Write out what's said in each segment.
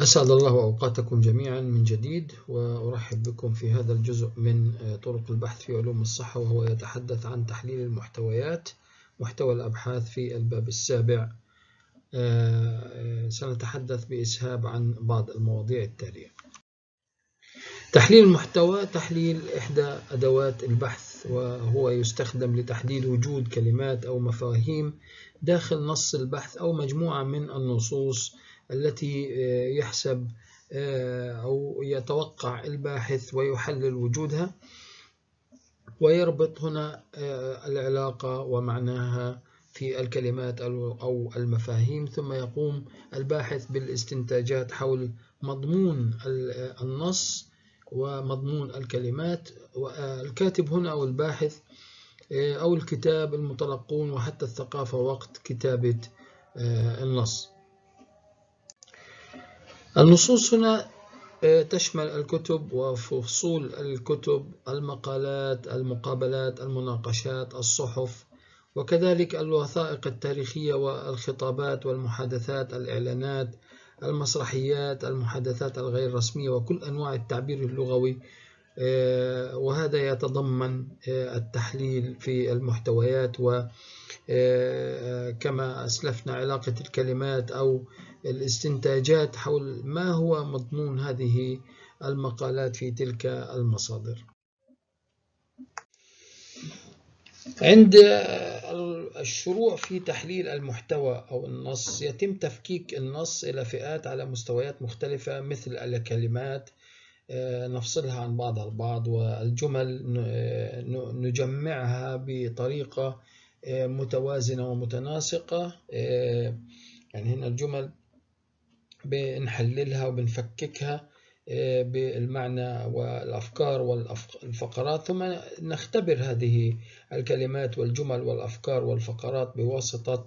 أسعد الله أوقاتكم جميعا من جديد، وأرحب بكم في هذا الجزء من طرق البحث في علوم الصحة، وهو يتحدث عن تحليل المحتويات، محتوى الأبحاث في الباب السابع. سنتحدث بإسهاب عن بعض المواضيع التالية. تحليل المحتوى تحليل إحدى أدوات البحث، وهو يستخدم لتحديد وجود كلمات أو مفاهيم داخل نص البحث أو مجموعة من النصوص التي يحسب أو يتوقع الباحث ويحلل وجودها، ويربط هنا العلاقة ومعناها في الكلمات أو المفاهيم، ثم يقوم الباحث بالاستنتاجات حول مضمون النص ومضمون الكلمات. والكاتب هنا أو الباحث أو الكتاب، المتلقون، وحتى الثقافة وقت كتابة النص. النصوص هنا تشمل الكتب وفصول الكتب، المقالات، المقابلات، المناقشات، الصحف، وكذلك الوثائق التاريخية والخطابات والمحادثات، الإعلانات، المسرحيات، المحادثات الغير رسمية، وكل أنواع التعبير اللغوي. وهذا يتضمن التحليل في المحتويات، وكما أسلفنا علاقة الكلمات أو الاستنتاجات حول ما هو مضمون هذه المقالات في تلك المصادر. عند الشروع في تحليل المحتوى أو النص، يتم تفكيك النص إلى فئات على مستويات مختلفة، مثل الكلمات نفصلها عن بعضها البعض، والجمل نجمعها بطريقة متوازنة ومتناسقة. يعني هنا الجمل بنحللها وبنفككها بالمعنى والأفكار والفقرات، ثم نختبر هذه الكلمات والجمل والأفكار والفقرات بواسطة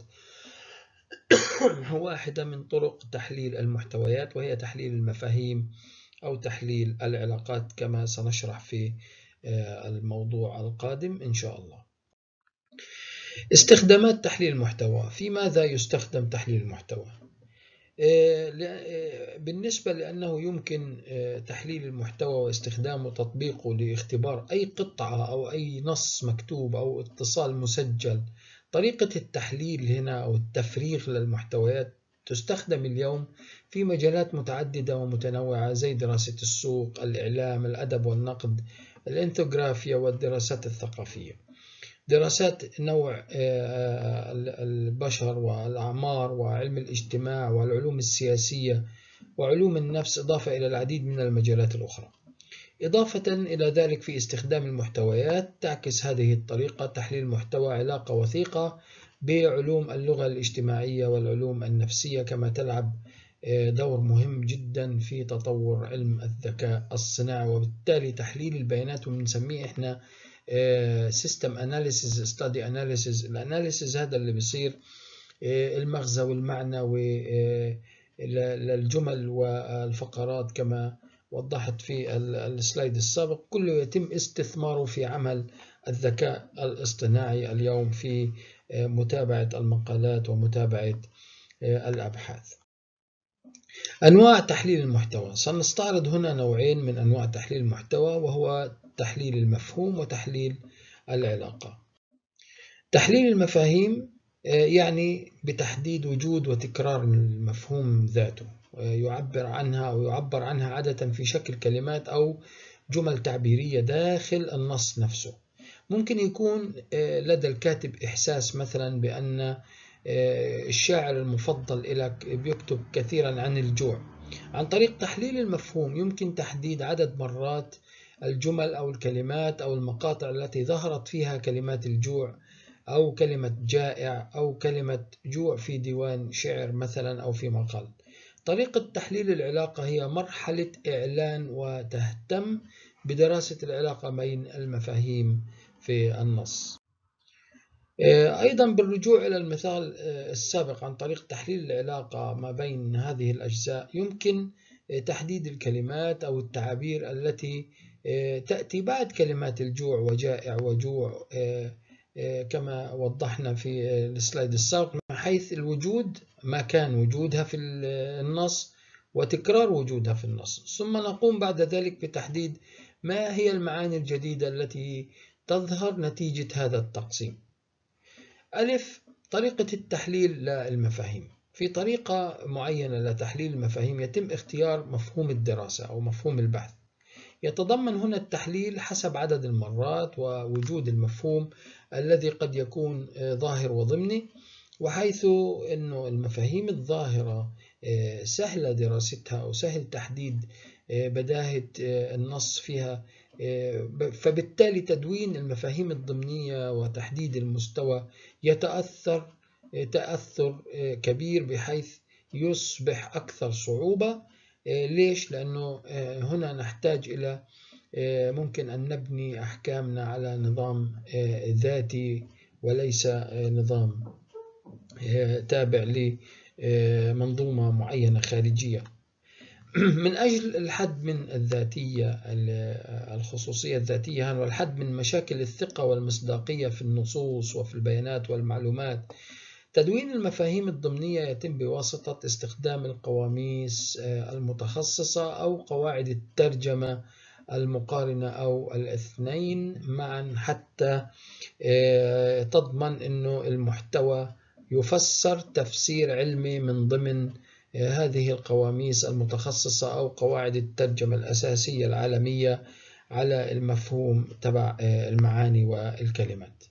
واحدة من طرق تحليل المحتويات، وهي تحليل المفاهيم أو تحليل العلاقات، كما سنشرح في الموضوع القادم إن شاء الله. استخدامات تحليل المحتوى. في ماذا يستخدم تحليل المحتوى؟ بالنسبة لأنه يمكن تحليل المحتوى واستخدامه وتطبيقه لاختبار أي قطعة أو أي نص مكتوب أو اتصال مسجل، طريقة التحليل هنا أو التفريغ للمحتويات تستخدم اليوم في مجالات متعددة ومتنوعة، زي دراسة السوق، الإعلام، الأدب والنقد، الإنثوغرافيا، والدراسات الثقافية. دراسات نوع البشر والأعمار وعلم الاجتماع والعلوم السياسية وعلوم النفس، إضافة إلى العديد من المجالات الأخرى. إضافة إلى ذلك، في استخدام المحتويات تعكس هذه الطريقة تحليل المحتوى علاقة وثيقة بعلوم اللغة الاجتماعية والعلوم النفسية، كما تلعب دور مهم جدا في تطور علم الذكاء الصناعي. وبالتالي تحليل البيانات، وبنسميه إحنا System Analysis Study Analysis. الأناليسيز هذا اللي بيصير المغزى والمعنى للجمل والفقرات، كما وضحت في السلايد السابق، كله يتم استثماره في عمل الذكاء الاصطناعي اليوم في متابعة المقالات ومتابعة الأبحاث. أنواع تحليل المحتوى. سنستعرض هنا نوعين من أنواع تحليل المحتوى، وهو تحليل المفهوم وتحليل العلاقة. تحليل المفاهيم يعني بتحديد وجود وتكرار المفهوم ذاته، يعبر عنها عادة في شكل كلمات أو جمل تعبيرية داخل النص نفسه. ممكن يكون لدى الكاتب إحساس مثلا بأن الشاعر المفضل لك بيكتب كثيرا عن الجوع. عن طريق تحليل المفهوم يمكن تحديد عدد مرات الجمل أو الكلمات أو المقاطع التي ظهرت فيها كلمات الجوع أو كلمة جائع أو كلمة جوع في ديوان شعر مثلا أو في مقال. طريقة تحليل العلاقة هي مرحلة إعلان وتهتم بدراسة العلاقة بين المفاهيم في النص. أيضا بالرجوع إلى المثال السابق عن طريق تحليل العلاقة ما بين هذه الأجزاء، يمكن تحديد الكلمات أو التعابير التي تأتي بعد كلمات الجوع وجائع وجوع، كما وضحنا في السلايد السابق، من حيث الوجود، ما كان وجودها في النص، وتكرار وجودها في النص، ثم نقوم بعد ذلك بتحديد ما هي المعاني الجديدة التي تظهر نتيجة هذا التقسيم. ألف، طريقة التحليل للمفاهيم. في طريقة معينة لتحليل المفاهيم يتم اختيار مفهوم الدراسة أو مفهوم البحث. يتضمن هنا التحليل حسب عدد المرات ووجود المفهوم الذي قد يكون ظاهر وضمني، وحيث أن المفاهيم الظاهرة سهل دراستها أو سهل تحديد بداهة النص فيها، فبالتالي تدوين المفاهيم الضمنية وتحديد المستوى يتأثر تأثر كبير بحيث يصبح أكثر صعوبة. ليش؟ لأنه هنا نحتاج إلى ممكن أن نبني أحكامنا على نظام ذاتي وليس نظام تابع لمنظومة معينة خارجية. من أجل الحد من الذاتية الخصوصية الذاتية والحد من مشاكل الثقة والمصداقية في النصوص وفي البيانات والمعلومات، تدوين المفاهيم الضمنية يتم بواسطة استخدام القواميس المتخصصة أو قواعد الترجمة المقارنة أو الاثنين معا، حتى تضمن أنه المحتوى يفسر تفسير علمي من ضمن هذه القواميس المتخصصة أو قواعد الترجمة الأساسية العالمية على المفهوم تبع المعاني والكلمات.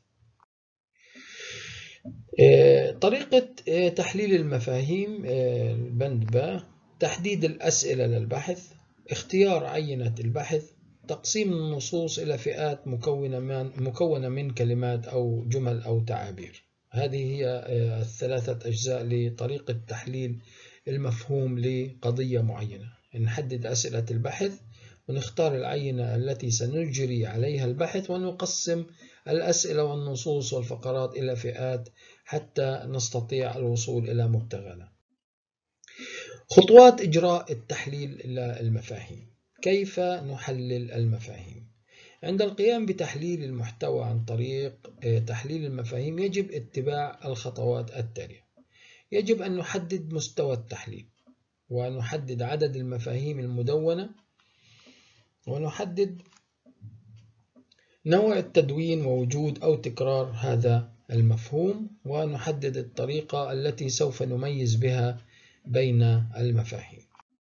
طريقة تحليل المفاهيم. البند ب، تحديد الأسئلة للبحث، اختيار عينة البحث، تقسيم النصوص إلى فئات مكونة من كلمات أو جمل أو تعابير. هذه هي الثلاثة أجزاء لطريقة تحليل المفهوم لقضية معينة. نحدد أسئلة البحث، ونختار العينة التي سنجري عليها البحث، ونقسم الأسئلة والنصوص والفقرات إلى فئات حتى نستطيع الوصول إلى مبتغانا. خطوات إجراء التحليل للمفاهيم. كيف نحلل المفاهيم؟ عند القيام بتحليل المحتوى عن طريق تحليل المفاهيم يجب اتباع الخطوات التالية. يجب أن نحدد مستوى التحليل، ونحدد عدد المفاهيم المدونة، ونحدد نوع التدوين ووجود أو تكرار هذا المفهوم، ونحدد الطريقة التي سوف نميز بها بين المفاهيم.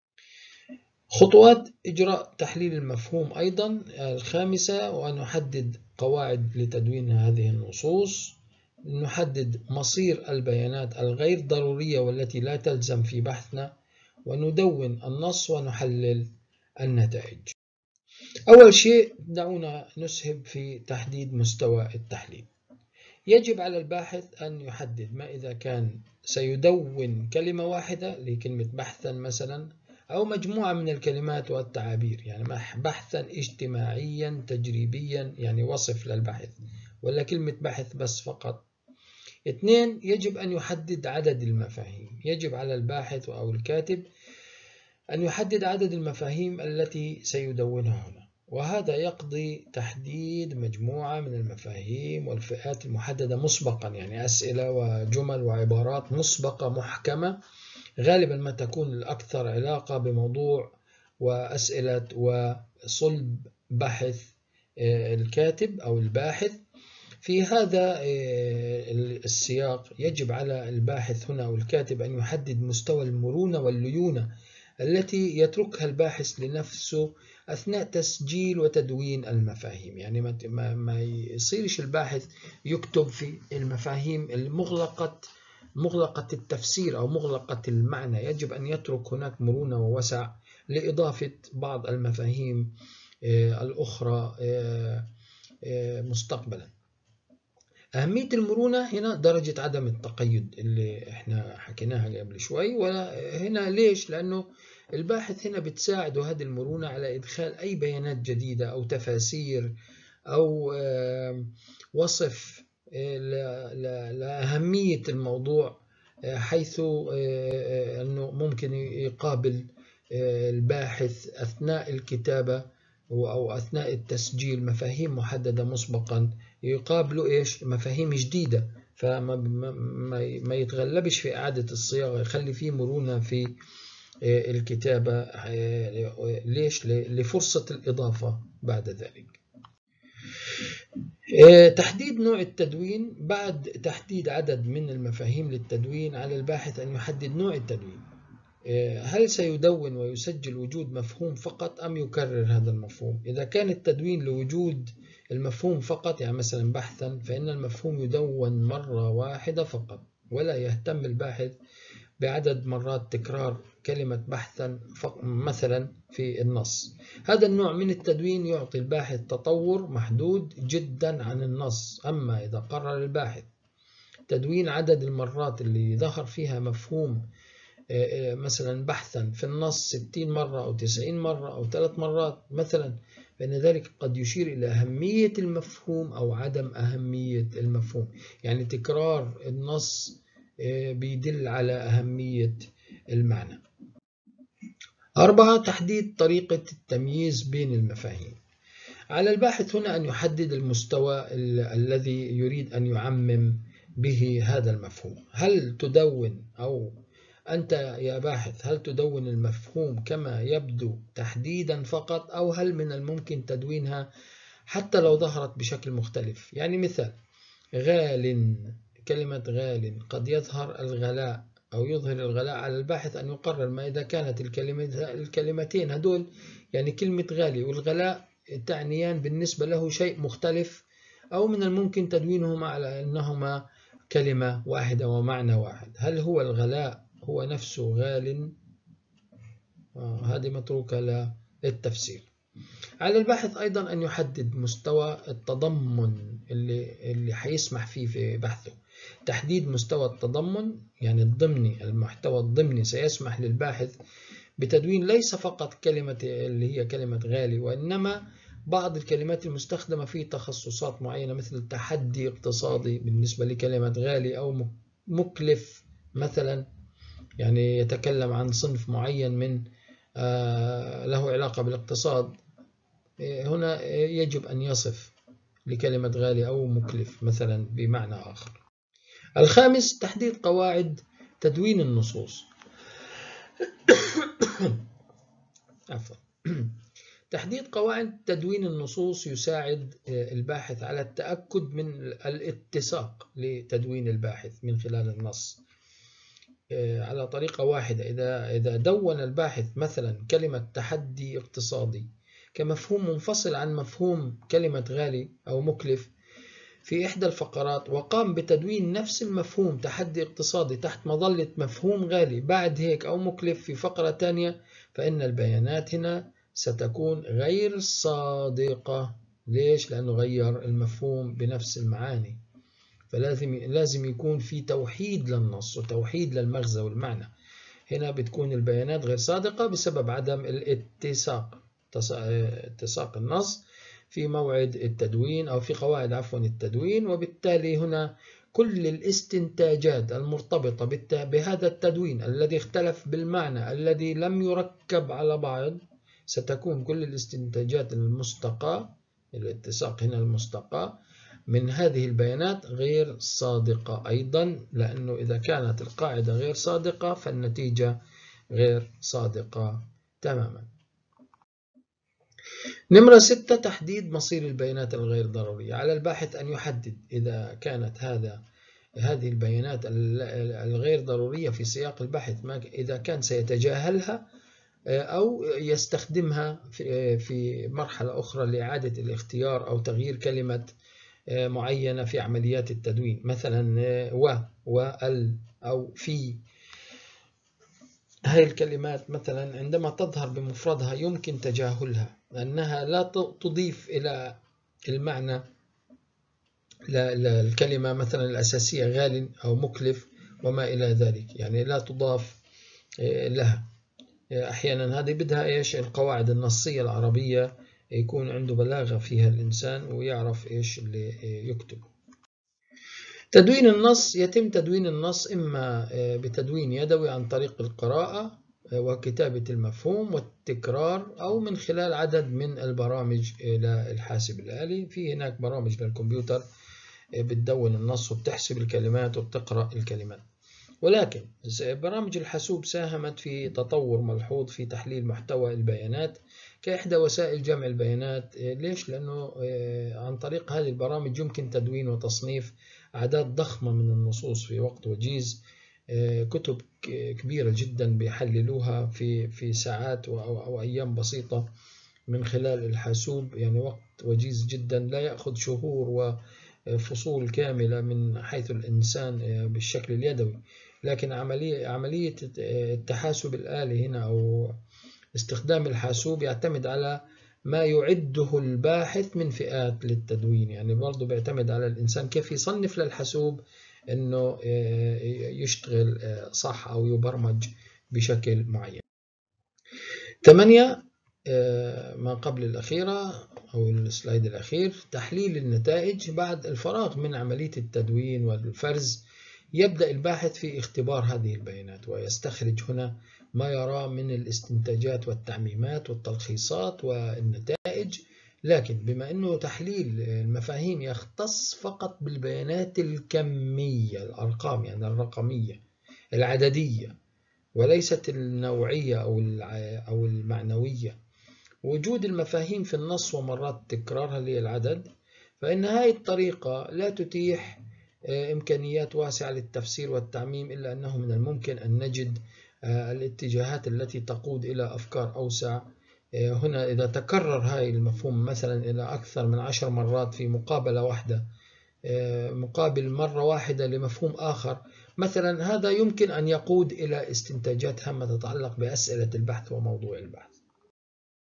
خطوات إجراء تحليل المفهوم أيضا الخامسة، ونحدد قواعد لتدوين هذه النصوص، نحدد مصير البيانات الغير ضرورية والتي لا تلزم في بحثنا، وندون النص ونحلل النتائج. أول شيء دعونا نسهب في تحديد مستوى التحليل. يجب على الباحث أن يحدد ما إذا كان سيدون كلمة واحدة لكلمة بحثا مثلا، أو مجموعة من الكلمات والتعابير، يعني بحثا اجتماعيا تجريبيا يعني وصف للبحث، ولا كلمة بحث بس فقط. 2. يجب أن يحدد عدد المفاهيم. يجب على الباحث أو الكاتب أن يحدد عدد المفاهيم التي سيدونها هنا، وهذا يقضي تحديد مجموعة من المفاهيم والفئات المحددة مسبقا، يعني أسئلة وجمل وعبارات مسبقة محكمة، غالبا ما تكون الأكثر علاقة بموضوع وأسئلة وصلب بحث الكاتب أو الباحث. في هذا السياق يجب على الباحث هنا أو الكاتب أن يحدد مستوى المرونة والليونة التي يتركها الباحث لنفسه أثناء تسجيل وتدوين المفاهيم. يعني ما يصيرش الباحث يكتب في المفاهيم مغلقة التفسير أو مغلقة المعنى. يجب أن يترك هناك مرونة ووسع لإضافة بعض المفاهيم الأخرى مستقبلا. أهمية المرونة هنا درجة عدم التقيد اللي احنا حكيناها قبل شوي، وهنا ليش؟ لأنه الباحث هنا بتساعده هذه المرونة على إدخال أي بيانات جديدة أو تفاسير أو وصف لأهمية الموضوع، حيث أنه ممكن يقابل الباحث أثناء الكتابة أو أثناء التسجيل مفاهيم محددة مسبقا، يقابلوا إيش؟ مفاهيم جديدة، فما يتغلبش في إعادة الصياغة، يخلي فيه مرونة في الكتابة. ليش؟ لفرصة الإضافة بعد ذلك. تحديد نوع التدوين. بعد تحديد عدد من المفاهيم للتدوين، على الباحث أن يحدد نوع التدوين. هل سيدون ويسجل وجود مفهوم فقط أم يكرر هذا المفهوم؟ إذا كان التدوين لوجود المفهوم فقط، يعني مثلا بحثا، فإن المفهوم يدون مرة واحدة فقط، ولا يهتم الباحث بعدد مرات تكرار كلمة بحثا مثلا في النص. هذا النوع من التدوين يعطي الباحث تطور محدود جدا عن النص. أما إذا قرر الباحث تدوين عدد المرات اللي ظهر فيها مفهوم مثلا بحثا في النص 60 مرة أو 90 مرة أو 3 مرات مثلا، فإن ذلك قد يشير إلى أهمية المفهوم أو عدم أهمية المفهوم. يعني تكرار النص بيدل على أهمية المعنى. 4. تحديد طريقة التمييز بين المفاهيم. على الباحث هنا أن يحدد المستوى الذي يريد أن يعمم به هذا المفهوم. هل تدون، أو أنت يا باحث، هل تدون المفهوم كما يبدو تحديدا فقط، أو هل من الممكن تدوينها حتى لو ظهرت بشكل مختلف؟ يعني مثال غال، كلمة غال قد يظهر الغلاء أو يظهر الغلاء. على الباحث أن يقرر ما إذا كانت الكلمتين هدول، يعني كلمة غالي والغلاء تعنيان بالنسبة له شيء مختلف، أو من الممكن تدوينهما على أنهما كلمة واحدة ومعنى واحد. هل هو الغلاء هو نفسه غال؟ هذه متروكة للتفسير. على الباحث أيضا أن يحدد مستوى التضمن اللي حيسمح فيه في بحثه. تحديد مستوى التضمن يعني الضمني، المحتوى الضمني سيسمح للباحث بتدوين ليس فقط كلمة اللي هي كلمة غالي، وإنما بعض الكلمات المستخدمة في تخصصات معينة، مثل تحدي اقتصادي بالنسبة لكلمة غالي، أو مكلف مثلا، يعني يتكلم عن صنف معين من له علاقة بالاقتصاد. هنا يجب أن يصف لكلمة غالي أو مكلف مثلا بمعنى آخر. 5. تحديد قواعد تدوين النصوص. عفوا. تحديد قواعد تدوين النصوص يساعد الباحث على التأكد من الاتساق لتدوين الباحث من خلال النص على طريقة واحدة. إذا دون الباحث مثلا كلمة تحدي اقتصادي كمفهوم منفصل عن مفهوم كلمة غالي أو مكلف في إحدى الفقرات، وقام بتدوين نفس المفهوم تحدي اقتصادي تحت مظلة مفهوم غالي بعد هيك أو مكلف في فقرة تانية، فإن البيانات هنا ستكون غير صادقة. ليش؟ لأنه غير المفهوم بنفس المعاني. فلازم يكون في توحيد للنص وتوحيد للمغزى والمعنى. هنا بتكون البيانات غير صادقة بسبب عدم اتساق النص في موعد التدوين أو في قواعد التدوين. وبالتالي هنا كل الاستنتاجات المرتبطة بهذا التدوين الذي اختلف بالمعنى الذي لم يركب على بعض، ستكون كل الاستنتاجات المستقاة، الاتساق هنا المستقاة من هذه البيانات غير صادقة أيضا، لأنه إذا كانت القاعدة غير صادقة فالنتيجة غير صادقة تماما. نمرة 6. تحديد مصير البيانات الغير ضرورية. على الباحث أن يحدد إذا كانت هذه البيانات الغير ضرورية في سياق البحث، إذا كان سيتجاهلها أو يستخدمها في مرحلة أخرى لإعادة الاختيار أو تغيير كلمة معينة في عمليات التدوين، مثلا وال أو في. هذه الكلمات مثلا عندما تظهر بمفردها يمكن تجاهلها، لأنها لا تضيف إلى المعنى الكلمة مثلا الأساسية غال أو مكلف وما إلى ذلك، يعني لا تضاف لها. أحيانا هذه بدها إيش؟ القواعد النصية العربية يكون عنده بلاغة فيها الإنسان ويعرف إيش اللي يكتبه. تدوين النص. يتم تدوين النص إما بتدوين يدوي عن طريق القراءة وكتابة المفهوم والتكرار، أو من خلال عدد من البرامج للحاسب الآلي. في هناك برامج للكمبيوتر بتدون النص وبتحسب الكلمات وبتقرأ الكلمات. ولكن برامج الحاسوب ساهمت في تطور ملحوظ في تحليل محتوى البيانات كإحدى وسائل جمع البيانات. ليش؟ لأنه عن طريق هذه البرامج يمكن تدوين وتصنيف أعداد ضخمة من النصوص في وقت وجيز. كتب كبيرة جدا بيحللوها في ساعات أو أيام بسيطة من خلال الحاسوب، يعني وقت وجيز جدا لا يأخذ شهور وفصول كاملة من حيث الإنسان بالشكل اليدوي. لكن عملية التحاسب الآلي هنا أو استخدام الحاسوب يعتمد على ما يعده الباحث من فئات للتدوين، يعني برضه بيعتمد على الإنسان كيف يصنف للحاسوب أنه يشتغل صح أو يبرمج بشكل معين. 8 ما قبل الأخيرة أو السلايد الأخير، تحليل النتائج. بعد الفراغ من عملية التدوين والفرز يبدأ الباحث في اختبار هذه البيانات ويستخرج هنا ما يراه من الاستنتاجات والتعميمات والتلخيصات والنتائج. لكن بما أنه تحليل المفاهيم يختص فقط بالبيانات الكمية، الأرقام يعني الرقمية العددية، وليست النوعية أو المعنوية، وجود المفاهيم في النص ومرات تكرارها للعدد، فإن هذه الطريقة لا تتيح إمكانيات واسعة للتفسير والتعميم، إلا أنه من الممكن أن نجد الاتجاهات التي تقود إلى أفكار أوسع. هنا إذا تكرر هذا المفهوم مثلا إلى أكثر من 10 مرات في مقابلة واحدة مقابل مرة واحدة لمفهوم آخر مثلا، هذا يمكن أن يقود إلى استنتاجات هامة تتعلق بأسئلة البحث وموضوع البحث.